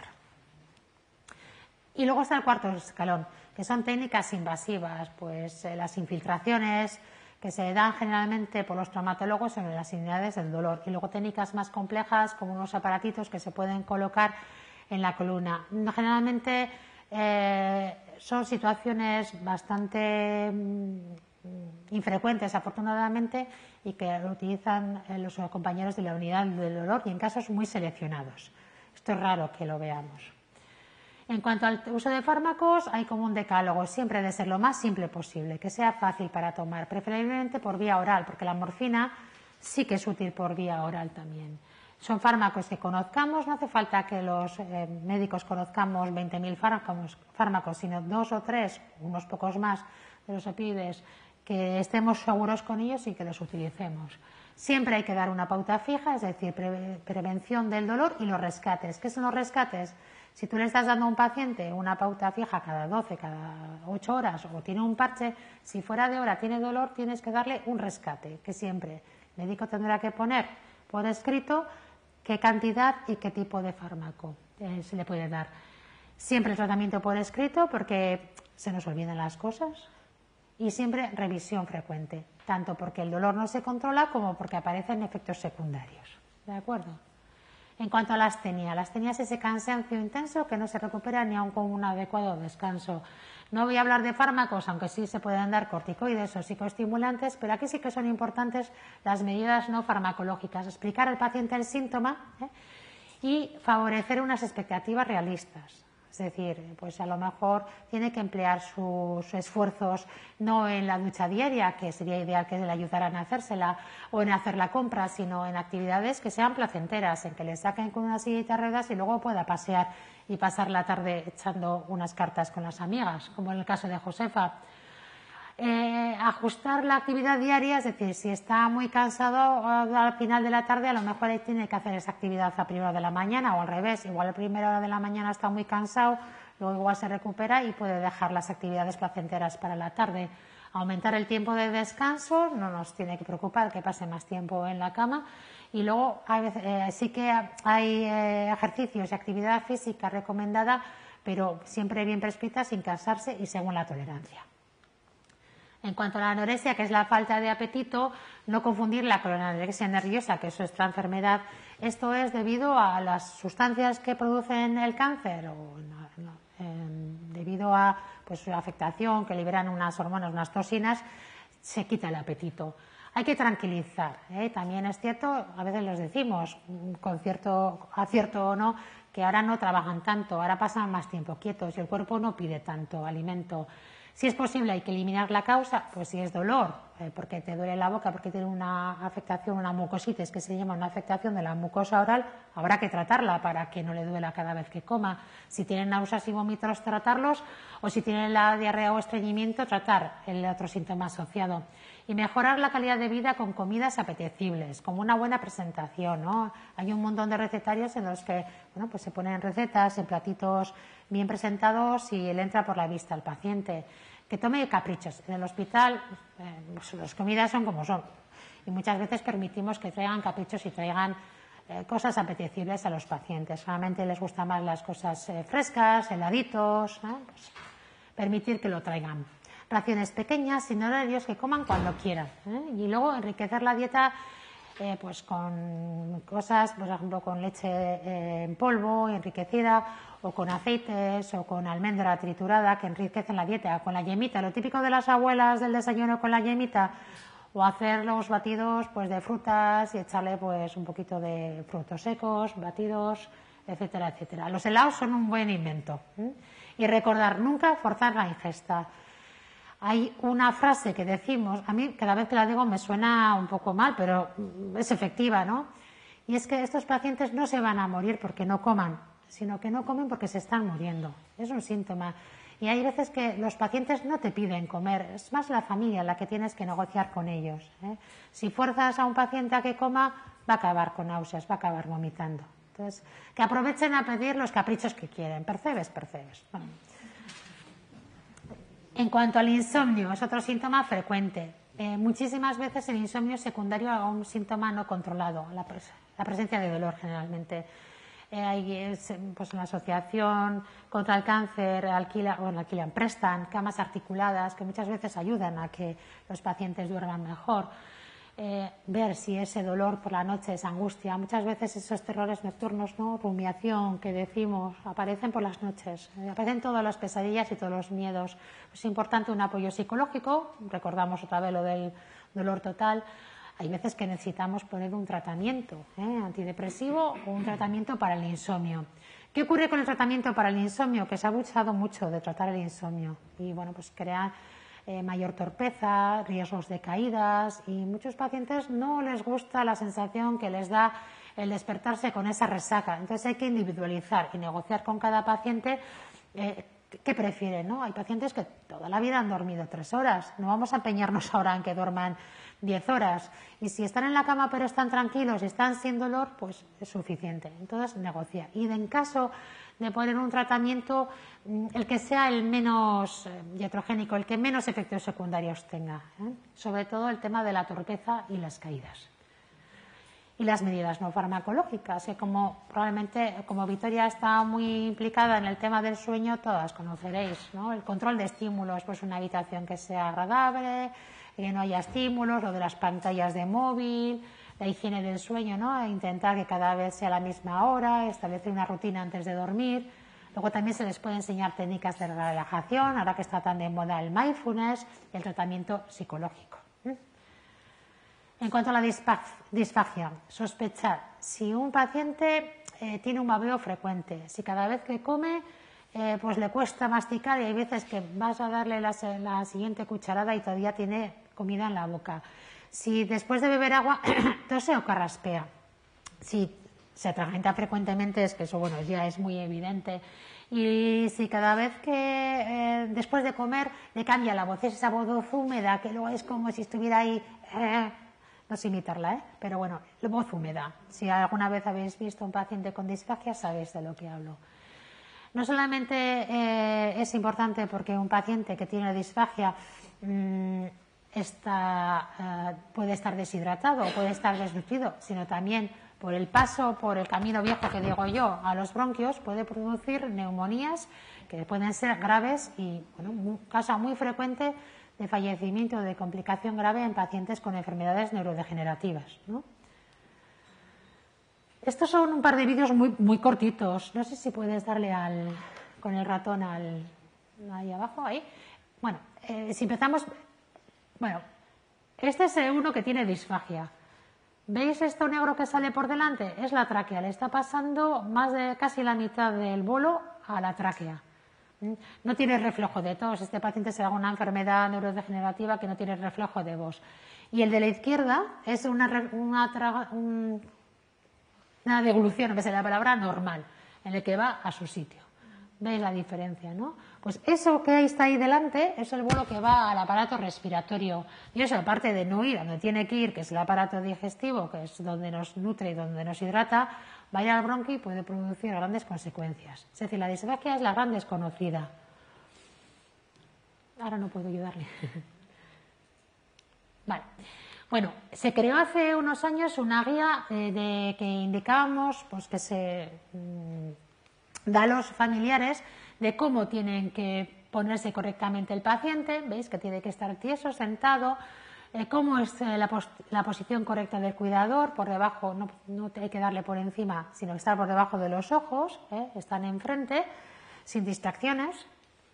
Y luego está el cuarto escalón, que son técnicas invasivas, pues eh, las infiltraciones, que se dan generalmente por los traumatólogos en las unidades del dolor, y luego técnicas más complejas como unos aparatitos que se pueden colocar en la columna. Generalmente eh, son situaciones bastante mm, infrecuentes, afortunadamente, y que lo utilizan eh, los compañeros de la unidad del dolor, y en casos muy seleccionados. Esto es raro que lo veamos. En cuanto al uso de fármacos, hay como un decálogo, siempre de ser lo más simple posible, que sea fácil para tomar, preferiblemente por vía oral, porque la morfina sí que es útil por vía oral también. Son fármacos que conozcamos, no hace falta que los eh, médicos conozcamos veinte mil fármacos, fármacos, sino dos o tres, unos pocos más de los opioides, que estemos seguros con ellos y que los utilicemos. Siempre hay que dar una pauta fija, es decir, pre prevención del dolor y los rescates. ¿Qué son los rescates? Si tú le estás dando a un paciente una pauta fija cada doce, cada ocho horas, o tiene un parche, si fuera de hora tiene dolor, tienes que darle un rescate, que siempre el médico tendrá que poner por escrito qué cantidad y qué tipo de fármaco eh, se le puede dar. Siempre el tratamiento por escrito, porque se nos olvidan las cosas, y siempre revisión frecuente, tanto porque el dolor no se controla como porque aparecen efectos secundarios. ¿De acuerdo? En cuanto a la astenia, la astenia es ese cansancio intenso que no se recupera ni aun con un adecuado descanso. No voy a hablar de fármacos, aunque sí se pueden dar corticoides o psicoestimulantes, pero aquí sí que son importantes las medidas no farmacológicas, explicar al paciente el síntoma ¿eh? y favorecer unas expectativas realistas. Es decir, pues a lo mejor tiene que emplear sus esfuerzos no en la ducha diaria, que sería ideal que le ayudaran a hacérsela, o en hacer la compra, sino en actividades que sean placenteras, en que le saquen con una sillita de ruedas y luego pueda pasear y pasar la tarde echando unas cartas con las amigas, como en el caso de Josefa. Eh, ajustar la actividad diaria, es decir, si está muy cansado al final de la tarde, a lo mejor ahí tiene que hacer esa actividad a primera hora de la mañana, o al revés, igual a primera hora de la mañana está muy cansado, luego igual se recupera y puede dejar las actividades placenteras para la tarde. Aumentar el tiempo de descanso, no nos tiene que preocupar que pase más tiempo en la cama, y luego a veces, eh, sí que hay eh, ejercicios y actividad física recomendada, pero siempre bien prescrita, sin cansarse y según la tolerancia. En cuanto a la anorexia, que es la falta de apetito, no confundirla con la anorexia nerviosa, que es otra enfermedad Esto es debido a las sustancias que producen el cáncer o no, no, eh, debido a pues, la afectación que liberan unas hormonas, unas toxinas, se quita el apetito. Hay que tranquilizar, ¿eh? También es cierto, a veces les decimos, con cierto acierto o no, que ahora no trabajan tanto, ahora pasan más tiempo quietos y el cuerpo no pide tanto alimento. Si es posible, hay que eliminar la causa, pues si es dolor, eh, porque te duele la boca, porque tiene una afectación, una mucositis, que se llama una afectación de la mucosa oral, habrá que tratarla para que no le duela cada vez que coma. Si tienen náuseas y vómitos, tratarlos, o si tienen la diarrea o estreñimiento, tratar el otro síntoma asociado. Y mejorar la calidad de vida con comidas apetecibles, con una buena presentación, ¿no? Hay un montón de recetarios en los que bueno, pues se ponen recetas en platitos bien presentados y le entra por la vista al paciente. Que tome caprichos. En el hospital eh, pues las comidas son como son y muchas veces permitimos que traigan caprichos y traigan eh, cosas apetecibles a los pacientes. Solamente les gustan más las cosas eh, frescas, heladitos, ¿eh? Pues, permitir que lo traigan. Raciones pequeñas, sin horarios, que coman cuando quieran, ¿eh? Y luego enriquecer la dieta eh, pues con cosas, por ejemplo, con leche eh, en polvo enriquecida o con aceites o con almendra triturada que enriquecen la dieta, con la yemita, lo típico de las abuelas del desayuno con la yemita, o hacer los batidos pues de frutas y echarle pues un poquito de frutos secos, batidos, etcétera, etcétera. Los helados son un buen invento, ¿eh? Y recordar nunca forzar la ingesta. Hay una frase que decimos, a mí cada vez que la digo me suena un poco mal, pero es efectiva, ¿no? Y es que estos pacientes no se van a morir porque no coman, sino que no comen porque se están muriendo. Es un síntoma. Y hay veces que los pacientes no te piden comer, es más la familia la que tienes que negociar con ellos, ¿eh? Si fuerzas a un paciente a que coma, va a acabar con náuseas, va a acabar vomitando. Entonces, que aprovechen a pedir los caprichos que quieren. Percebes, percebes. Bueno. En cuanto al insomnio, es otro síntoma frecuente. Eh, muchísimas veces el insomnio es secundario a un síntoma no controlado, la, pres la presencia de dolor generalmente. Eh, hay pues, la Asociación contra el Cáncer alquila, bueno, alquilan, prestan camas articuladas que muchas veces ayudan a que los pacientes duerman mejor. Eh, ver si ese dolor por la noche es angustia. Muchas veces esos terrores nocturnos, ¿no? Rumiación que decimos, aparecen por las noches. Eh, aparecen todas las pesadillas y todos los miedos. Es importante un apoyo psicológico. Recordamos otra vez lo del dolor total. Hay veces que necesitamos poner un tratamiento ¿eh? antidepresivo o un tratamiento para el insomnio. ¿Qué ocurre con el tratamiento para el insomnio? Que se ha abusado mucho de tratar el insomnio y bueno, pues crea eh, mayor torpeza, riesgos de caídas y muchos pacientes no les gusta la sensación que les da el despertarse con esa resaca. Entonces hay que individualizar y negociar con cada paciente eh, qué prefieren, ¿no? Hay pacientes que toda la vida han dormido tres horas. No vamos a empeñarnos ahora en que duerman diez horas. Y si están en la cama pero están tranquilos y están sin dolor, pues es suficiente. Entonces negocia. Y en caso de poner un tratamiento, el que sea el menos iatrogénico, el que menos efectos secundarios tenga, ¿eh? Sobre todo el tema de la torpeza y las caídas. Y las medidas no farmacológicas, que como probablemente, como Victoria está muy implicada en el tema del sueño, todas conoceréis, ¿no? El control de estímulos, pues una habitación que sea agradable, que no haya estímulos, lo de las pantallas de móvil, la higiene del sueño, ¿no? E intentar que cada vez sea a la misma hora, establecer una rutina antes de dormir. Luego también se les puede enseñar técnicas de relajación, ahora que está tan de moda el mindfulness, y el tratamiento psicológico. En cuanto a la disfagia, sospechar si un paciente eh, tiene un babeo frecuente, si cada vez que come eh, pues le cuesta masticar y hay veces que vas a darle la, la siguiente cucharada y todavía tiene comida en la boca. Si después de beber agua tose o carraspea. Si se atraganta frecuentemente, es que eso bueno ya es muy evidente. Y si cada vez que eh, después de comer le cambia la voz, es esa voz húmeda que luego es como si estuviera ahí... Eh, no sé imitarla, ¿eh? Pero bueno, voz húmeda. Si alguna vez habéis visto a un paciente con disfagia, sabéis de lo que hablo. No solamente eh, es importante porque un paciente que tiene disfagia mmm, está, eh, puede estar deshidratado o puede estar desnutrido, sino también por el paso, por el camino viejo que digo yo, a los bronquios, puede producir neumonías que pueden ser graves y, bueno, un caso muy frecuente de fallecimiento o de complicación grave en pacientes con enfermedades neurodegenerativas, ¿no? Estos son un par de vídeos muy, muy cortitos. No sé si puedes darle al, con el ratón al, ahí abajo, ahí. Bueno, eh, si empezamos... Bueno, este es uno que tiene disfagia. ¿Veis esto negro que sale por delante? Es la tráquea. Le está pasando más de casi la mitad del bolo a la tráquea. No tiene reflejo de tos. Este paciente será una enfermedad neurodegenerativa que no tiene reflejo de voz. Y el de la izquierda es una, una, traga, un, una devolución, no me sale la palabra, normal, en el que va a su sitio. ¿Veis la diferencia, no? Pues eso que está ahí delante es el bolo que va al aparato respiratorio. Y eso, aparte de no ir a donde tiene que ir, que es el aparato digestivo, que es donde nos nutre y donde nos hidrata, va a ir al bronquio y puede producir grandes consecuencias. Es decir, la disfagia es la gran desconocida. Ahora no puedo ayudarle. Vale. Bueno, se creó hace unos años una guía eh, de que indicábamos pues, que se... Mmm, da a los familiares de cómo tienen que ponerse correctamente el paciente, veis que tiene que estar tieso, sentado, eh, cómo es eh, la, pos la posición correcta del cuidador, por debajo, no, no hay que darle por encima, sino que estar por debajo de los ojos, eh, están enfrente, sin distracciones.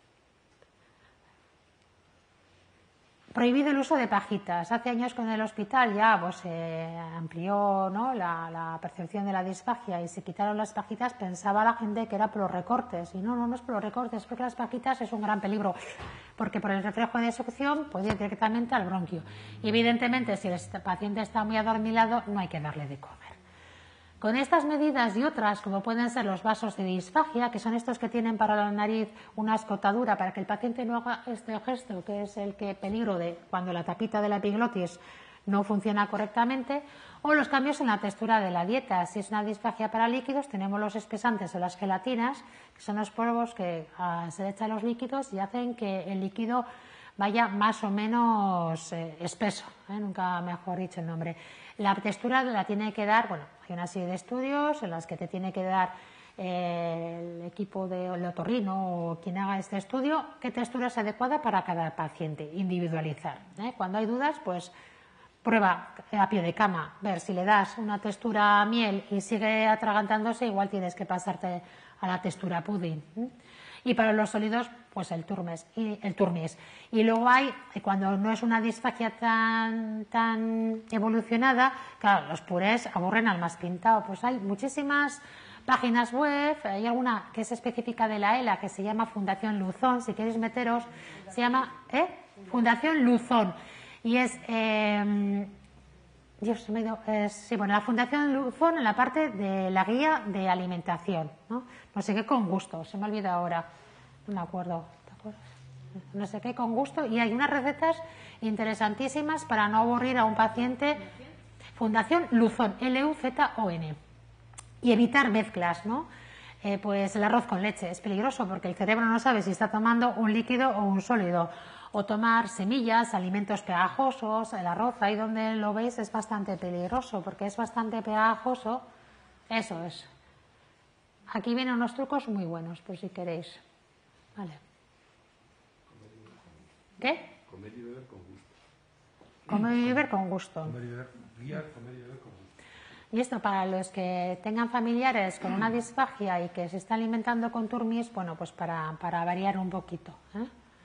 Prohibido el uso de pajitas. Hace años con el hospital ya pues, se eh, amplió, ¿no?, la, la percepción de la disfagia y se quitaron las pajitas. Pensaba la gente que era por los recortes. Y no, no, no es por los recortes, porque las pajitas es un gran peligro. Porque por el reflejo de succión puede ir directamente al bronquio. Y evidentemente, si el paciente está muy adormilado, no hay que darle de comer. Con estas medidas y otras, como pueden ser los vasos de disfagia, que son estos que tienen para la nariz una escotadura para que el paciente no haga este gesto, que es el que peligro de cuando la tapita de la epiglotis no funciona correctamente, o los cambios en la textura de la dieta. Si es una disfagia para líquidos, tenemos los espesantes o las gelatinas, que son los polvos que uh, se le echan los líquidos y hacen que el líquido vaya más o menos eh, espeso, ¿eh? Nunca mejor dicho el nombre. La textura la tiene que dar, bueno, hay una serie de estudios en las que te tiene que dar eh, el equipo de otorrino o quien haga este estudio, qué textura es adecuada para cada paciente, individualizar, ¿eh? Cuando hay dudas, pues prueba a pie de cama, ver si le das una textura miel y sigue atragantándose, igual tienes que pasarte a la textura pudding, ¿eh? Y para los sólidos, pues el turmes y el turmis. Y luego hay, cuando no es una disfagia tan, tan evolucionada, claro, los purés aburren al más pintado. Pues hay muchísimas páginas web, hay alguna que es específica de la ELA, que se llama Fundación Luzón, si queréis meteros, se llama ¿eh? Fundación Luzón. Y es... Eh, Dios, me he ido, es, sí, bueno, la Fundación Luzón en la parte de la guía de alimentación, ¿no? No sé qué con gusto, se me olvida ahora, no me acuerdo, ¿te acuerdas? No sé qué con gusto, y hay unas recetas interesantísimas para no aburrir a un paciente. Fundación Luzón, L U Z O N. Y evitar mezclas, ¿no? Eh, pues el arroz con leche es peligroso porque el cerebro no sabe si está tomando un líquido o un sólido. O tomar semillas, alimentos pegajosos, el arroz, ahí donde lo veis es bastante peligroso porque es bastante pegajoso. Eso es. Aquí vienen unos trucos muy buenos, por si queréis. Vale. ¿Qué? Comer y beber con gusto. Comer y beber con gusto. Comer y beber, guiar, comer y beber con gusto. Y esto para los que tengan familiares con una disfagia y que se están alimentando con turmis, bueno, pues para, para variar un poquito, ¿eh?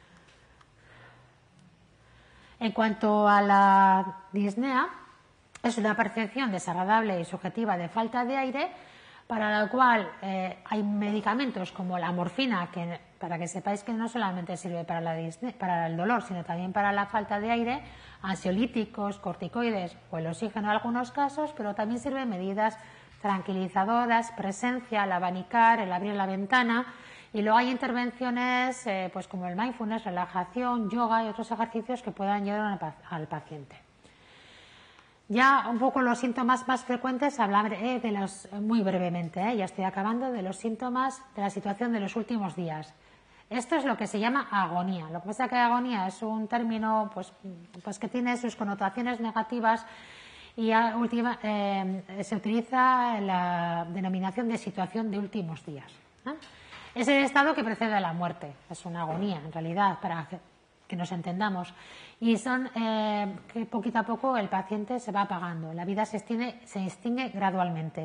En cuanto a la disnea, es una percepción desagradable y subjetiva de falta de aire, para la cual eh, hay medicamentos como la morfina, que para que sepáis que no solamente sirve para, la disnea, para el dolor, sino también para la falta de aire, ansiolíticos, corticoides o el oxígeno en algunos casos, pero también sirven medidas tranquilizadoras, presencia, el abanicar, el abrir la ventana. Y luego hay intervenciones eh, pues como el mindfulness, relajación, yoga y otros ejercicios que puedan ayudar al paciente. Ya un poco los síntomas más frecuentes, hablaré de los, muy brevemente, ¿eh? Ya estoy acabando, de los síntomas de la situación de los últimos días. Esto es lo que se llama agonía. Lo que pasa es que agonía es un término pues, pues que tiene sus connotaciones negativas y a última, eh, se utiliza la denominación de situación de últimos días, ¿eh? Es el estado que precede a la muerte, es una agonía en realidad, para que, que nos entendamos. Y son eh, que poquito a poco el paciente se va apagando, la vida se extingue, se extingue gradualmente.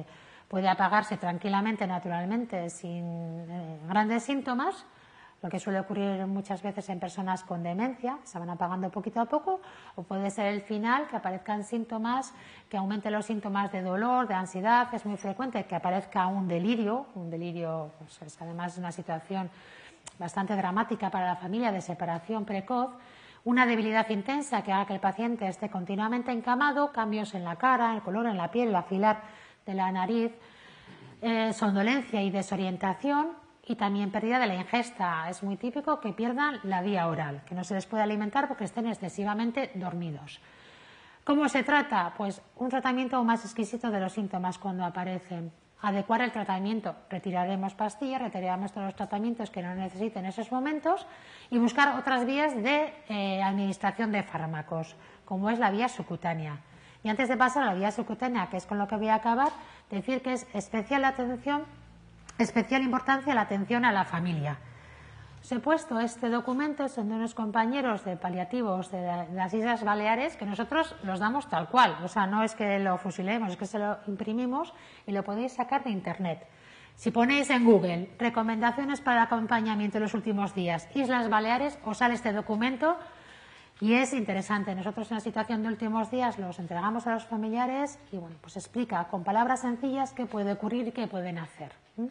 puede apagarse tranquilamente, naturalmente, sin eh, grandes síntomas, lo que suele ocurrir muchas veces en personas con demencia, se van apagando poquito a poco, o puede ser el final, que aparezcan síntomas, que aumenten los síntomas de dolor, de ansiedad. Es muy frecuente que aparezca un delirio, un delirio, pues es además una situación bastante dramática para la familia, de separación precoz, una debilidad intensa que haga que el paciente esté continuamente encamado, cambios en la cara, el color en la piel, el afilar de la nariz, eh, somnolencia y desorientación, y también pérdida de la ingesta. Es muy típico que pierdan la vía oral, que no se les puede alimentar porque estén excesivamente dormidos. ¿Cómo se trata? Pues un tratamiento más exquisito de los síntomas cuando aparecen. Adecuar el tratamiento, retiraremos pastillas, retiraremos todos los tratamientos que no necesiten en esos momentos y buscar otras vías de eh, administración de fármacos, como es la vía subcutánea. Y antes de pasar a la vía subcutánea, que es con lo que voy a acabar, decir que es especial atención, especial importancia la atención a la familia. Os he puesto este documento, son de unos compañeros de paliativos de las Islas Baleares, que nosotros los damos tal cual, o sea, no es que lo fusilemos, es que se lo imprimimos y lo podéis sacar de internet. Si ponéis en Google recomendaciones para el acompañamiento en los últimos días, Islas Baleares, os sale este documento y es interesante. Nosotros en la situación de últimos días los entregamos a los familiares y bueno, pues explica con palabras sencillas qué puede ocurrir y qué pueden hacer. ¿Mm?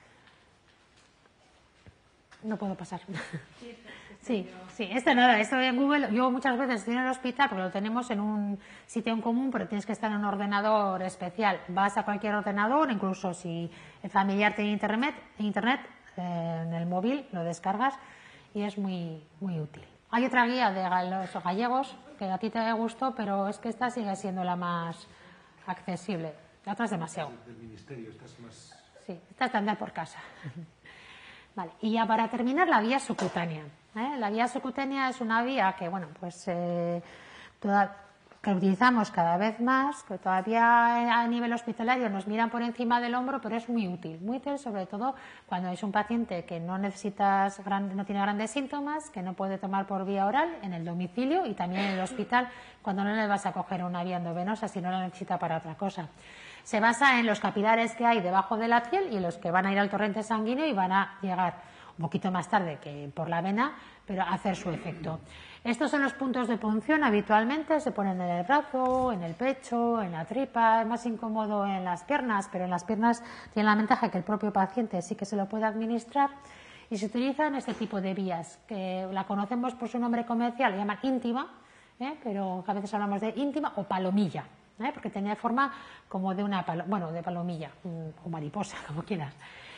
No puedo pasar. Sí, sí, este nada, esto en Google, yo muchas veces estoy en el hospital porque lo tenemos en un sitio en común, pero tienes que estar en un ordenador especial. Vas a cualquier ordenador, incluso si el familiar tiene internet, internet eh, en el móvil lo descargas y es muy, muy útil. Hay otra guía de los gallegos que a ti te gustó, pero es que esta sigue siendo la más accesible. La otra es demasiado. Del ministerio, esta es más... Sí, esta es de andar por casa. Vale, y ya para terminar, la vía subcutánea. ¿eh? La vía subcutánea es una vía que, bueno, pues eh, toda, que utilizamos cada vez más, que todavía a nivel hospitalario nos miran por encima del hombro, pero es muy útil, muy útil sobre todo cuando es un paciente que no necesitas gran, no tiene grandes síntomas, que no puede tomar por vía oral en el domicilio y también en el hospital cuando no le vas a coger una vía endovenosa si no la necesita para otra cosa. Se basa en los capilares que hay debajo de la piel y los que van a ir al torrente sanguíneo y van a llegar un poquito más tarde que por la vena, pero a hacer su efecto. Estos son los puntos de punción habitualmente, se ponen en el brazo, en el pecho, en la tripa, es más incómodo en las piernas, pero en las piernas tiene la ventaja que el propio paciente sí que se lo puede administrar y se utilizan este tipo de vías, que la conocemos por su nombre comercial, le llaman íntima, ¿eh? pero a veces hablamos de íntima o palomilla. ¿Eh? Porque tenía forma como de una palo bueno, de palomilla o mariposa, como quieras.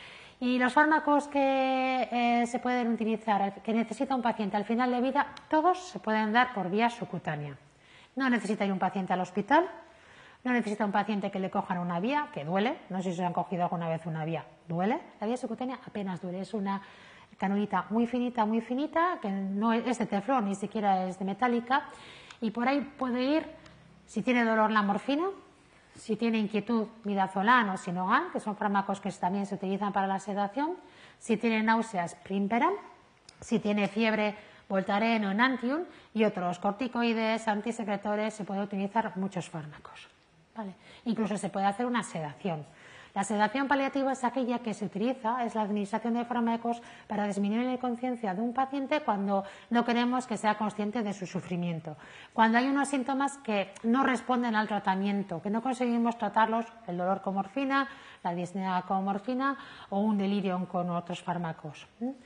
Y los fármacos que eh, se pueden utilizar, que necesita un paciente al final de vida, todos se pueden dar por vía subcutánea. No necesita ir un paciente al hospital, no necesita un paciente que le cojan una vía, que duele, no sé si se han cogido alguna vez una vía, duele. La vía subcutánea apenas duele, es una canulita muy finita, muy finita, que no es de teflón, ni siquiera es de metálica, y por ahí puede ir. Si tiene dolor, la morfina. Si tiene inquietud, midazolam o sinogan, que son fármacos que también se utilizan para la sedación. Si tiene náuseas, primperam. Si tiene fiebre, Voltaren o Enantium. Y otros corticoides, antisecretores, se puede utilizar muchos fármacos. ¿Vale? Incluso se puede hacer una sedación. La sedación paliativa es aquella que se utiliza, es la administración de fármacos para disminuir la conciencia de un paciente cuando no queremos que sea consciente de su sufrimiento. Cuando hay unos síntomas que no responden al tratamiento, que no conseguimos tratarlos, el dolor con morfina, la disnea con morfina o un delirio con otros fármacos.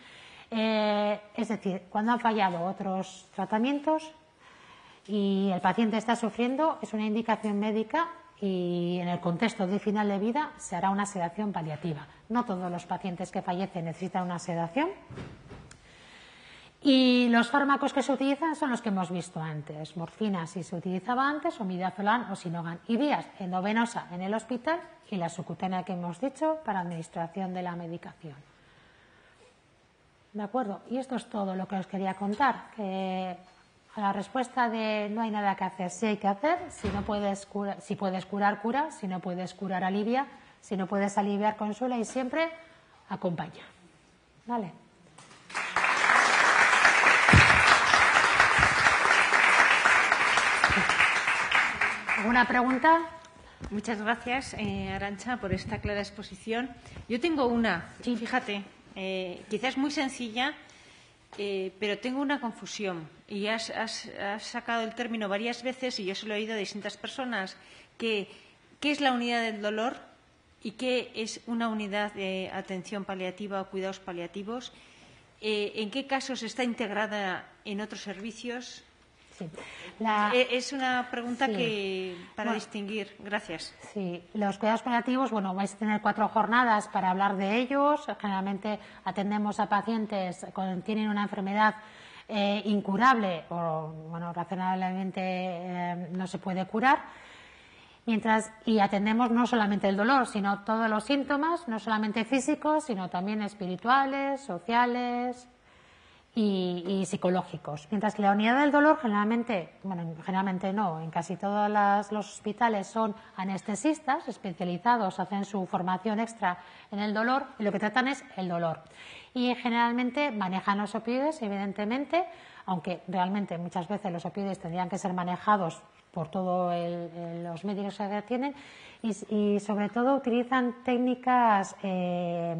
Eh, es decir, cuando han fallado otros tratamientos y el paciente está sufriendo, es una indicación médica y en el contexto de final de vida se hará una sedación paliativa. No todos los pacientes que fallecen necesitan una sedación. Y los fármacos que se utilizan son los que hemos visto antes. Morfina si se utilizaba antes, o midazolam o sinogan. Y vías endovenosa en el hospital y la subcutánea que hemos dicho para administración de la medicación. ¿De acuerdo? Y esto es todo lo que os quería contar. Que a la respuesta de no hay nada que hacer, sí hay que hacer. Si no puedes curar, si puedes curar, cura. Si no puedes curar, alivia. Si no puedes aliviar, consuela y siempre acompaña. ¿Vale? ¿Alguna pregunta? Muchas gracias, eh, Arantxa, por esta clara exposición. Yo tengo una, sí. Fíjate, eh, quizás muy sencilla, eh, pero tengo una confusión. Y has, has, has sacado el término varias veces, y yo se lo he oído a distintas personas, que ¿qué es la unidad del dolor y qué es una unidad de atención paliativa o cuidados paliativos? Eh, ¿En qué casos está integrada en otros servicios? Sí. La... Es una pregunta sí. que para bueno, distinguir. Gracias. Sí, los cuidados paliativos, bueno, vais a tener cuatro jornadas para hablar de ellos. Generalmente atendemos a pacientes que tienen una enfermedad eh, incurable o, bueno, razonablemente eh, no se puede curar. Mientras, y atendemos no solamente el dolor, sino todos los síntomas, no solamente físicos, sino también espirituales, sociales y, y psicológicos. Mientras que la unidad del dolor generalmente, bueno, generalmente no, en casi todos las, los hospitales son anestesistas especializados, hacen su formación extra en el dolor y lo que tratan es el dolor. Y generalmente manejan los opioides, evidentemente, aunque realmente muchas veces los opioides tendrían que ser manejados por todos los médicos que tienen y, y sobre todo utilizan técnicas, eh,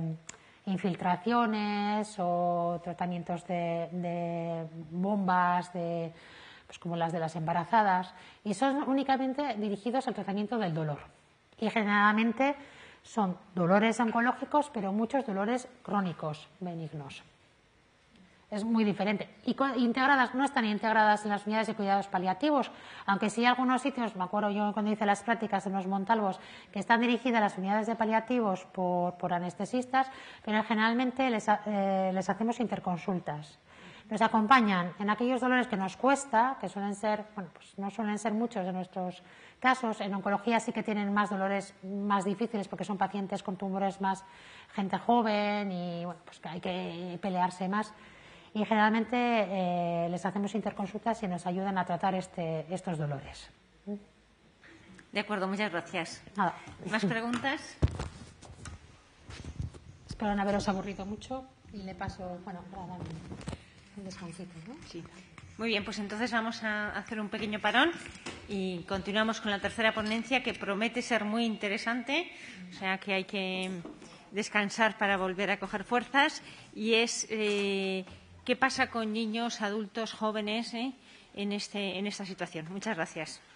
infiltraciones o tratamientos de, de bombas, de, pues como las de las embarazadas, y son únicamente dirigidos al tratamiento del dolor. Y generalmente son dolores oncológicos, pero muchos dolores crónicos, benignos. Es muy diferente. Y integradas, no están integradas en las unidades de cuidados paliativos, aunque sí hay algunos sitios, me acuerdo yo cuando hice las prácticas en los Montalvos, que están dirigidas a las unidades de paliativos por, por anestesistas, pero generalmente les, eh, les hacemos interconsultas. Nos acompañan en aquellos dolores que nos cuesta, que suelen ser, bueno, pues no suelen ser muchos de nuestros casos. En oncología sí que tienen más dolores más difíciles porque son pacientes con tumores más, gente joven y bueno, pues que hay que pelearse más. Y generalmente eh, les hacemos interconsultas y nos ayudan a tratar este, estos dolores. De acuerdo, muchas gracias. Nada. ¿Más preguntas? Espero no haberos aburrido mucho y le paso, bueno, para dar un descansito, ¿no? Sí. Muy bien, pues entonces vamos a hacer un pequeño parón y continuamos con la tercera ponencia, que promete ser muy interesante, o sea que hay que descansar para volver a coger fuerzas, y es eh, qué pasa con niños, adultos, jóvenes eh, en, este, en esta situación. Muchas gracias.